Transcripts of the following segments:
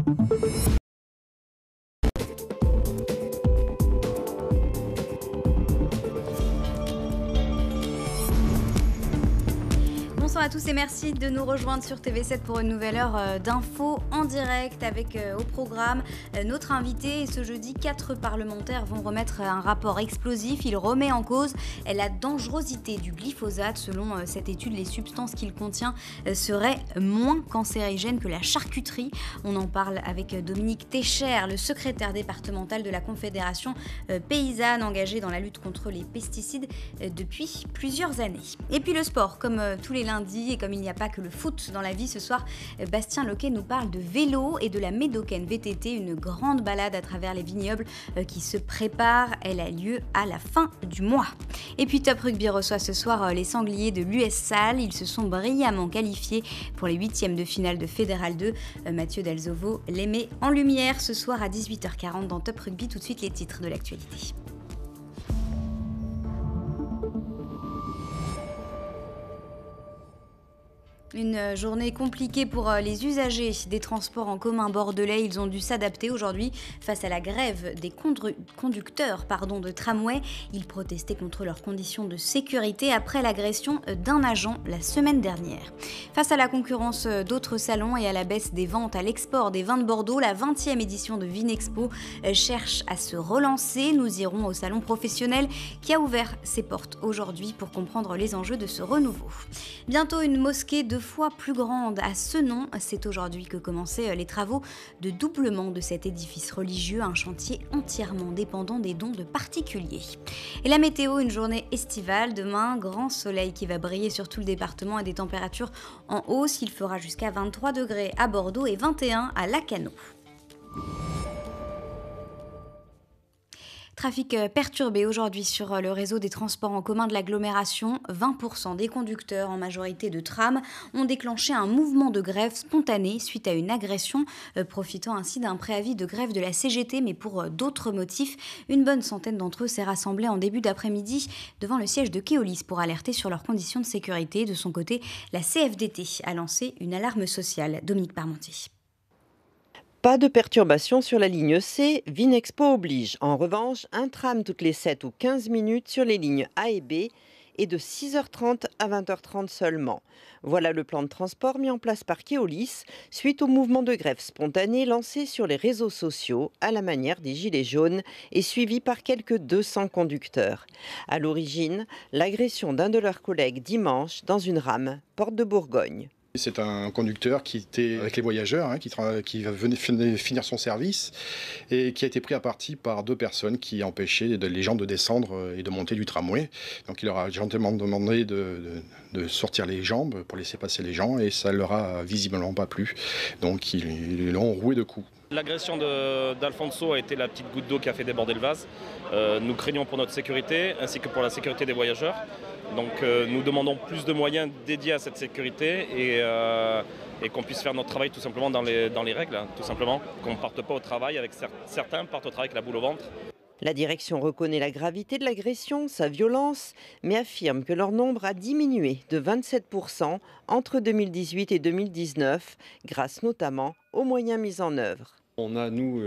Bonsoir à tous et merci de nous rejoindre sur TV7 pour une nouvelle heure d'infos en direct avec au programme notre invité. Et ce jeudi, 4 parlementaires vont remettre un rapport explosif. Il remet en cause la dangerosité du glyphosate. Selon cette étude, les substances qu'il contient seraient moins cancérigènes que la charcuterie. On en parle avec Dominique Técher, le secrétaire départemental de la Confédération paysanne engagée dans la lutte contre les pesticides depuis plusieurs années. Et puis le sport, comme tous les lundis, et comme il n'y a pas que le foot dans la vie, ce soir, Bastien Loquet nous parle de vélo et de la Médocaine VTT, une grande balade à travers les vignobles qui se prépare. Elle a lieu à la fin du mois. Et puis Top Rugby reçoit ce soir les Sangliers de l'US Salle. Ils se sont brillamment qualifiés pour les 8e de finale de Fédéral 2. Mathieu Delzovo les met en lumière ce soir à 18h40 dans Top Rugby. Tout de suite les titres de l'actualité. Une journée compliquée pour les usagers des transports en commun bordelais. Ils ont dû s'adapter aujourd'hui face à la grève des conducteurs de tramway. Ils protestaient contre leurs conditions de sécurité après l'agression d'un agent la semaine dernière. Face à la concurrence d'autres salons et à la baisse des ventes à l'export des vins de Bordeaux, la 20e édition de Vinexpo cherche à se relancer. Nous irons au salon professionnel qui a ouvert ses portes aujourd'hui pour comprendre les enjeux de ce renouveau. Bientôt une mosquée de fois plus grande à Senon. C'est aujourd'hui que commençaient les travaux de doublement de cet édifice religieux, un chantier entièrement dépendant des dons de particuliers. Et la météo, une journée estivale. Demain, grand soleil qui va briller sur tout le département et des températures en hausse. Il fera jusqu'à 23 degrés à Bordeaux et 21 à Lacanau. Trafic perturbé aujourd'hui sur le réseau des transports en commun de l'agglomération. 20% des conducteurs, en majorité de trams, ont déclenché un mouvement de grève spontané suite à une agression, profitant ainsi d'un préavis de grève de la CGT, mais pour d'autres motifs. Une bonne centaine d'entre eux s'est rassemblée en début d'après-midi devant le siège de Keolis pour alerter sur leurs conditions de sécurité. De son côté, la CFDT a lancé une alarme sociale. Dominique Parmentier. Pas de perturbation sur la ligne C, Vinexpo oblige. En revanche, un tram toutes les 7 ou 15 minutes sur les lignes A et B et de 6h30 à 20h30 seulement. Voilà le plan de transport mis en place par Keolis suite au mouvement de grève spontané lancé sur les réseaux sociaux à la manière des Gilets jaunes et suivi par quelques 200 conducteurs. À l'origine, l'agression d'un de leurs collègues dimanche dans une rame, porte de Bourgogne. C'est un conducteur qui était avec les voyageurs, qui venait finir son service et qui a été pris à partie par deux personnes qui empêchaient les gens de descendre et de monter du tramway. Donc il leur a gentiment demandé de sortir les jambes pour laisser passer les gens et ça ne leur a visiblement pas plu. Donc ils l'ont roué de coups. L'agression d'Alfonso a été la petite goutte d'eau qui a fait déborder le vase. Nous craignons pour notre sécurité ainsi que pour la sécurité des voyageurs. Donc nous demandons plus de moyens dédiés à cette sécurité et qu'on puisse faire notre travail tout simplement dans les règles, tout simplement. Qu'on ne parte pas au travail avec certains partent au travail avec la boule au ventre. La direction reconnaît la gravité de l'agression, sa violence, mais affirme que leur nombre a diminué de 27% entre 2018 et 2019, grâce notamment aux moyens mis en œuvre. On a, nous,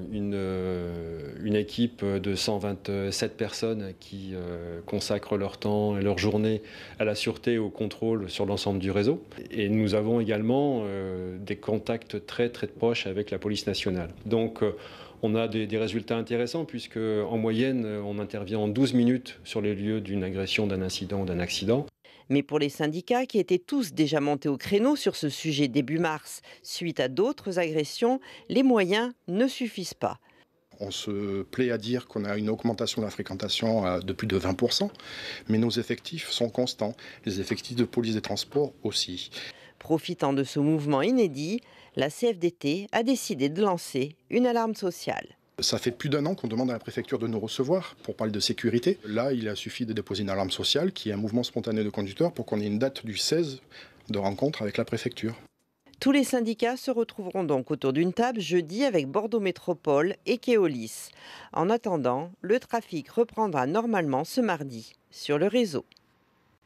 une équipe de 127 personnes qui consacrent leur temps et leur journée à la sûreté et au contrôle sur l'ensemble du réseau. Et nous avons également des contacts très très proches avec la police nationale. Donc on a des résultats intéressants puisque en moyenne, on intervient en 12 minutes sur les lieux d'une agression, d'un incident ou d'un accident. Mais pour les syndicats qui étaient tous déjà montés au créneau sur ce sujet début mars, suite à d'autres agressions, les moyens ne suffisent pas. On se plaît à dire qu'on a une augmentation de la fréquentation de plus de 20%, mais nos effectifs sont constants. Les effectifs de police des transports aussi. Profitant de ce mouvement inédit, la CFDT a décidé de lancer une alarme sociale. Ça fait plus d'1 an qu'on demande à la préfecture de nous recevoir pour parler de sécurité. Là, il a suffi de déposer une alarme sociale qui est un mouvement spontané de conducteurs pour qu'on ait une date du 16 de rencontre avec la préfecture. Tous les syndicats se retrouveront donc autour d'une table jeudi avec Bordeaux Métropole et Keolis. En attendant, le trafic reprendra normalement ce mardi sur le réseau.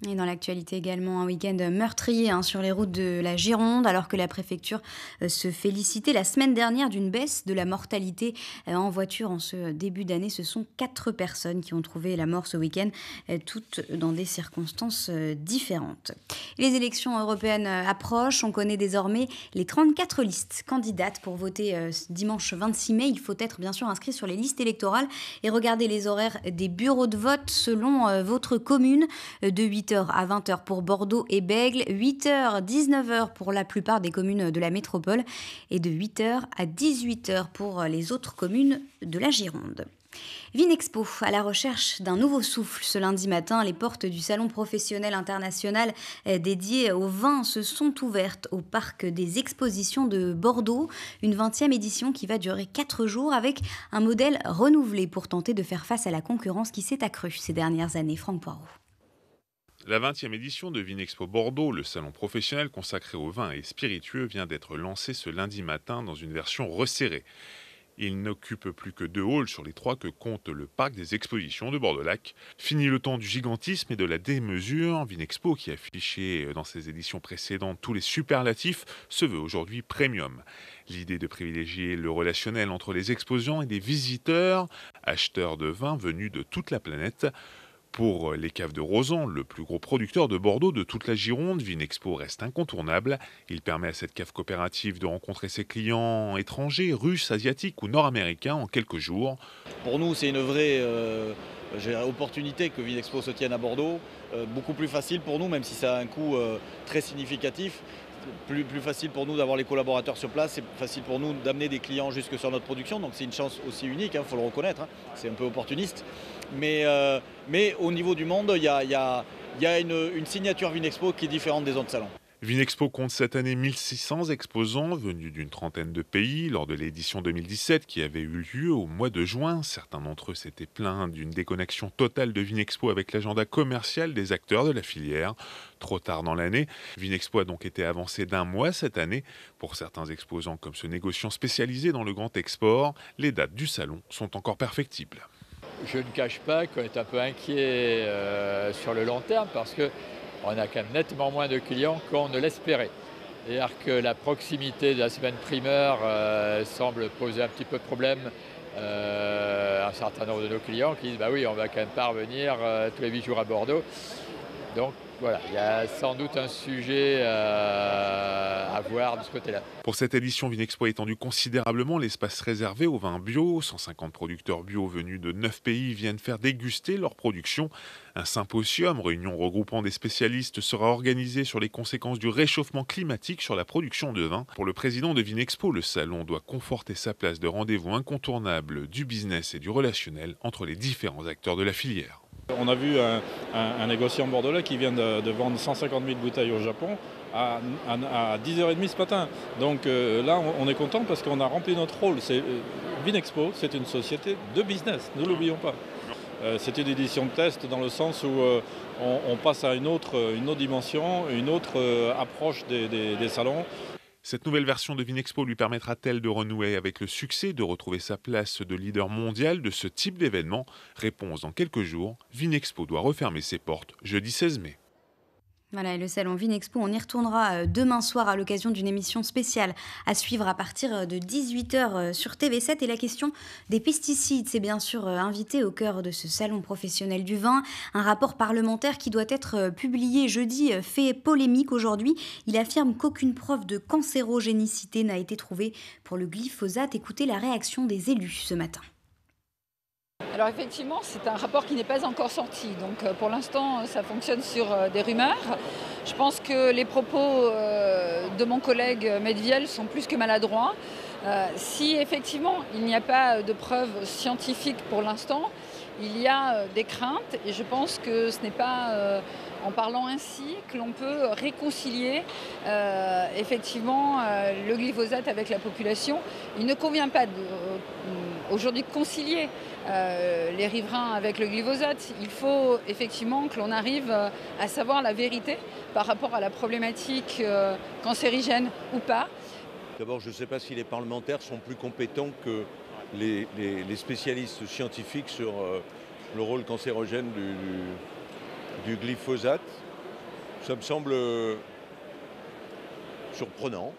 Et dans l'actualité également, un week-end meurtrier sur les routes de la Gironde, alors que la préfecture se félicitait la semaine dernière d'une baisse de la mortalité en voiture en ce début d'année. Ce sont 4 personnes qui ont trouvé la mort ce week-end, toutes dans des circonstances différentes. Les élections européennes approchent. On connaît désormais les 34 listes candidates pour voter dimanche 26 mai. Il faut être bien sûr inscrit sur les listes électorales et regarder les horaires des bureaux de vote selon votre commune, de 8h à 20h pour Bordeaux et Bègles, 8h, 19h pour la plupart des communes de la métropole et de 8h à 18h pour les autres communes de la Gironde. Vinexpo, à la recherche d'un nouveau souffle. Ce lundi matin, les portes du salon professionnel international dédié au vin se sont ouvertes au parc des expositions de Bordeaux. Une 20e édition qui va durer 4 jours avec un modèle renouvelé pour tenter de faire face à la concurrence qui s'est accrue ces dernières années. Franck Poirot. La 20e édition de Vinexpo Bordeaux, le salon professionnel consacré aux vins et spiritueux, vient d'être lancé ce lundi matin dans une version resserrée. Il n'occupe plus que 2 halls sur les 3 que compte le parc des expositions de Bordeaux-Lac. Fini le temps du gigantisme et de la démesure, Vinexpo, qui affichait dans ses éditions précédentes tous les superlatifs, se veut aujourd'hui premium. L'idée de privilégier le relationnel entre les exposants et les visiteurs, acheteurs de vins venus de toute la planète. Pour les caves de Rozan, le plus gros producteur de Bordeaux de toute la Gironde, Vinexpo reste incontournable. Il permet à cette cave coopérative de rencontrer ses clients étrangers, russes, asiatiques ou nord-américains en quelques jours. Pour nous, c'est une vraie opportunité que Vinexpo se tienne à Bordeaux. Beaucoup plus facile pour nous, même si ça a un coût très significatif. Plus facile pour nous d'avoir les collaborateurs sur place, c'est facile pour nous d'amener des clients jusque sur notre production, donc c'est une chance aussi unique, faut le reconnaître, c'est un peu opportuniste. Mais au niveau du monde, il y a une signature Vinexpo qui est différente des autres salons. Vinexpo compte cette année 1600 exposants venus d'une trentaine de pays. Lors de l'édition 2017 qui avait eu lieu au mois de juin, certains d'entre eux s'étaient plaints d'une déconnexion totale de Vinexpo avec l'agenda commercial des acteurs de la filière. Trop tard dans l'année, Vinexpo a donc été avancé d'1 mois cette année. Pour certains exposants comme ce négociant spécialisé dans le grand export, les dates du salon sont encore perfectibles. Je ne cache pas qu'on est un peu inquiet sur le long terme parce que on a quand même nettement moins de clients qu'on ne l'espérait. C'est-à-dire que la proximité de la semaine primeur semble poser un petit peu de problème à un certain nombre de nos clients qui disent bah oui, on va quand même pas revenir tous les 8 jours à Bordeaux. Donc voilà, il y a sans doute un sujet à voir de ce côté-là. Pour cette édition, Vinexpo a étendu considérablement l'espace réservé aux vins bio. 150 producteurs bio venus de 9 pays viennent faire déguster leur production. Un symposium, réunion regroupant des spécialistes, sera organisé sur les conséquences du réchauffement climatique sur la production de vin. Pour le président de Vinexpo, le salon doit conforter sa place de rendez-vous incontournable du business et du relationnel entre les différents acteurs de la filière. On a vu un négociant bordelais qui vient de vendre 150 000 bouteilles au Japon à 10h30 ce matin. Donc là, on est content parce qu'on a rempli notre rôle. Vinexpo, c'est une société de business, ne l'oublions pas. C'est une édition de test dans le sens où on passe à une autre dimension, une autre approche des salons. Cette nouvelle version de Vinexpo lui permettra-t-elle de renouer avec le succès, de retrouver sa place de leader mondial de ce type d'événement? Réponse dans quelques jours. Vinexpo doit refermer ses portes jeudi 16 mai. Voilà, et le salon Vinexpo, on y retournera demain soir à l'occasion d'une émission spéciale à suivre à partir de 18h sur TV7. Et la question des pesticides, c'est bien sûr invité au cœur de ce salon professionnel du vin. Un rapport parlementaire qui doit être publié jeudi fait polémique aujourd'hui. Il affirme qu'aucune preuve de cancérogénicité n'a été trouvée pour le glyphosate. Écoutez la réaction des élus ce matin. Alors effectivement, c'est un rapport qui n'est pas encore sorti. Donc pour l'instant, ça fonctionne sur des rumeurs. Je pense que les propos de mon collègue Medviel sont plus que maladroits. Si effectivement, il n'y a pas de preuves scientifiques pour l'instant, il y a des craintes et je pense que ce n'est pas en parlant ainsi que l'on peut réconcilier effectivement le glyphosate avec la population. Il ne convient pas aujourd'hui de concilier les riverains avec le glyphosate. Il faut effectivement que l'on arrive à savoir la vérité par rapport à la problématique cancérigène ou pas. D'abord, je ne sais pas si les parlementaires sont plus compétents que les spécialistes scientifiques sur le rôle cancérogène du glyphosate. Ça me semble surprenant.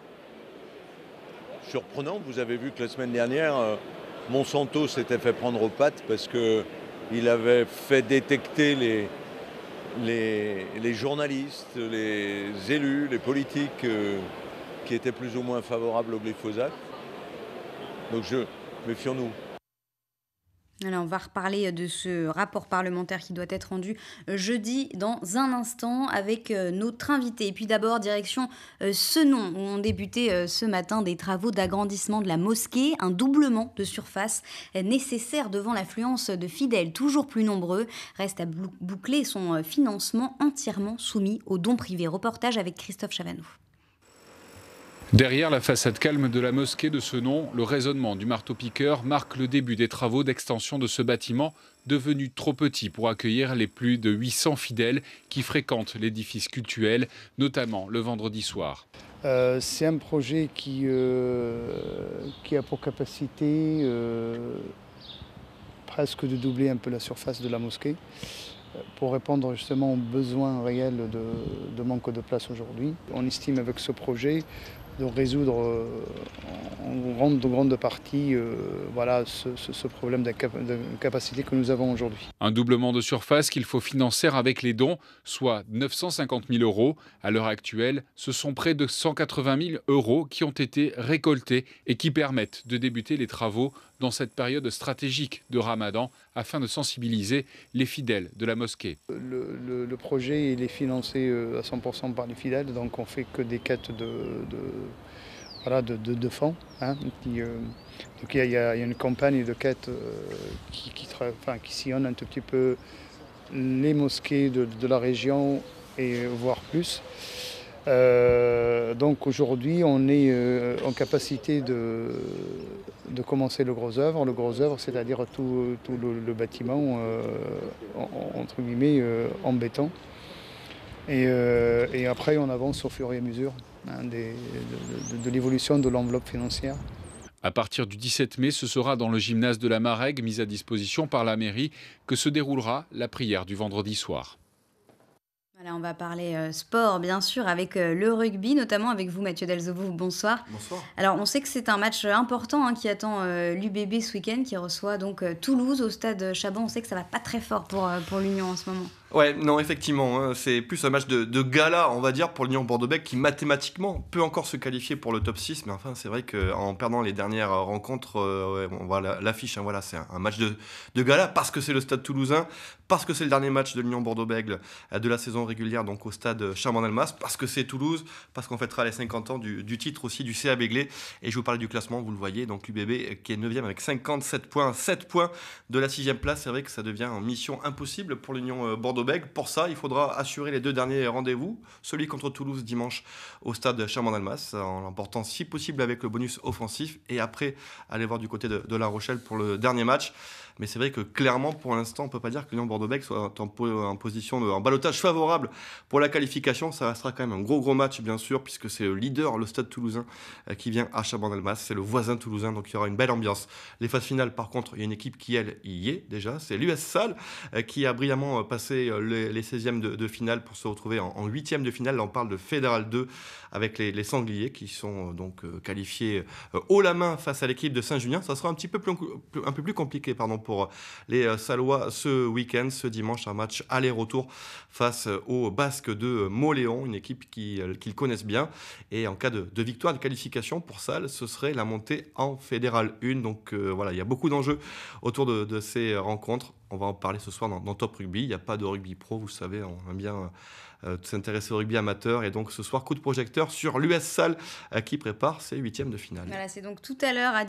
Vous avez vu que la semaine dernière, Monsanto s'était fait prendre aux pattes parce qu'il avait fait détecter les journalistes, les élus, les politiques qui étaient plus ou moins favorables au glyphosate. Donc méfions-nous. Alors, on va reparler de ce rapport parlementaire qui doit être rendu jeudi dans un instant avec notre invité. Et puis d'abord, direction Senon, où ont débuté ce matin des travaux d'agrandissement de la mosquée. Un doublement de surface nécessaire devant l'affluence de fidèles toujours plus nombreux. Reste à boucler son financement entièrement soumis aux dons privés. Reportage avec Christophe Chavanou. Derrière la façade calme de la mosquée de Senon, le résonnement du marteau-piqueur marque le début des travaux d'extension de ce bâtiment, devenu trop petit pour accueillir les plus de 800 fidèles qui fréquentent l'édifice cultuel, notamment le vendredi soir. C'est un projet qui a pour capacité presque de doubler un peu la surface de la mosquée pour répondre justement aux besoins réels de manque de place aujourd'hui. On estime avec ce projet de résoudre en grande partie ce problème de capacité que nous avons aujourd'hui. Un doublement de surface qu'il faut financer avec les dons, soit 950 000 €. À l'heure actuelle, ce sont près de 180 000 € qui ont été récoltés et qui permettent de débuter les travaux dans cette période stratégique de Ramadan afin de sensibiliser les fidèles de la mosquée. Le projet il est financé à 100% par les fidèles, donc on ne fait que des quêtes de fonds. Hein, donc il y a une campagne de quêtes qui sillonne un tout petit peu les mosquées de la région et voire plus. Donc aujourd'hui on est en capacité de commencer le gros œuvre. Le gros œuvre, c'est-à-dire tout le bâtiment entre guillemets en béton. Et après on avance au fur et à mesure de l'évolution de l'enveloppe financière. À partir du 17 mai, ce sera dans le gymnase de la Marègue, mis à disposition par la mairie, que se déroulera la prière du vendredi soir. Voilà, on va parler sport, bien sûr, avec le rugby, notamment avec vous, Mathieu Delzovo. Bonsoir. Bonsoir. Alors, on sait que c'est un match important qui attend l'UBB ce week-end, qui reçoit donc Toulouse au stade Chaban. On sait que ça va pas très fort pour l'Union en ce moment. Ouais, non, effectivement, hein, c'est plus un match de gala, on va dire, pour l'Union Bordeaux-Bègles, qui mathématiquement peut encore se qualifier pour le top 6, mais enfin, c'est vrai qu'en perdant les dernières rencontres, on voit l'affiche, hein, voilà, c'est un match de gala, parce que c'est le stade toulousain, parce que c'est le dernier match de l'Union Bordeaux-Bègles de la saison régulière, donc au stade Chaban-Delmas, parce que c'est Toulouse, parce qu'on fêtera les 50 ans du titre aussi du CA Béglé, et je vous parlais du classement, vous le voyez, donc l'UBB qui est 9e avec 57 points, 7 points de la 6e place, c'est vrai que ça devient une mission impossible pour l'Union Bordeaux-Bègles. Pour ça, il faudra assurer les 2 derniers rendez-vous, celui contre Toulouse dimanche au stade Chaban-Delmas, en l'emportant si possible avec le bonus offensif, et après aller voir du côté de La Rochelle pour le dernier match. Mais c'est vrai que clairement, pour l'instant, on ne peut pas dire que l'Union Bordeaux-Bègles soit en position en ballottage favorable pour la qualification. Ça restera quand même un gros match, bien sûr, puisque c'est le leader, le stade toulousain, qui vient à Chaban-Delmas. C'est le voisin toulousain, donc il y aura une belle ambiance. Les phases finales, par contre, il y a une équipe qui, elle, y est déjà. C'est l'US Salle, qui a brillamment passé les 16e de finale pour se retrouver en 8e de finale. Là, on parle de Fédéral 2 avec les Sangliers qui sont donc qualifiés haut la main face à l'équipe de Saint-Junien. Ça sera un peu plus compliqué pour les Sallois ce week-end, ce dimanche, un match aller-retour face aux Basques de Mauléon, une équipe qu'ils connaissent bien. Et en cas de victoire de qualification pour Salles, ce serait la montée en Fédéral 1. Donc voilà, il y a beaucoup d'enjeux autour de ces rencontres. On va en parler ce soir dans Top Rugby. Il n'y a pas de rugby pro, vous savez, on aime bien s'intéresser au rugby amateur. Et donc ce soir, coup de projecteur sur l'US Salle qui prépare ses 8e de finale. Voilà, c'est donc tout à l'heure à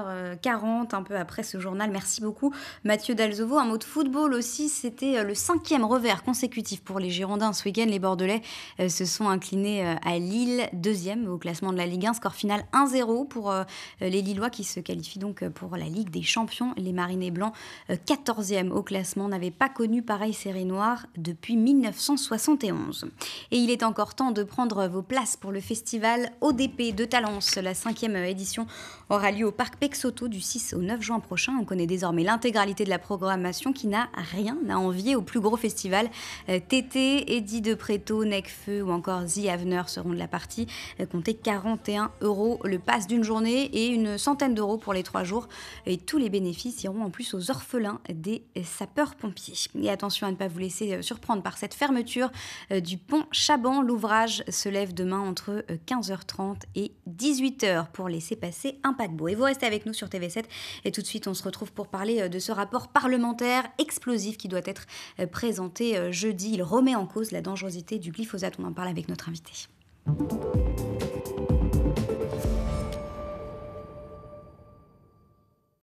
18h40, un peu après ce journal. Merci beaucoup Mathieu Delzovo. Un mot de football aussi, c'était le 5e revers consécutif pour les Girondins. Ce week-end, les Bordelais se sont inclinés à Lille, 2e au classement de la Ligue 1. Score final 1-0 pour les Lillois qui se qualifient donc pour la Ligue des Champions. Les Marinés Blancs, 14e au classement, n'avaient pas connu pareille série noire depuis 1971. 11. Et il est encore temps de prendre vos places pour le festival ODP de Talence. La 5e édition aura lieu au parc Pexoto du 6 au 9 juin prochain. On connaît désormais l'intégralité de la programmation qui n'a rien à envier au plus gros festival. Tété, Eddie de Préto, Necfeu ou encore The Avener seront de la partie. Comptez 41 € le pass d'une journée et une centaine d'euros pour les 3 jours. Et tous les bénéfices iront en plus aux orphelins des sapeurs-pompiers. Et attention à ne pas vous laisser surprendre par cette fermeture du pont Chaban. L'ouvrage se lève demain entre 15h30 et 18h pour laisser passer un paquebot. Et vous restez avec nous sur TV7 et tout de suite on se retrouve pour parler de ce rapport parlementaire explosif qui doit être présenté jeudi. Il remet en cause la dangerosité du glyphosate. On en parle avec notre invité.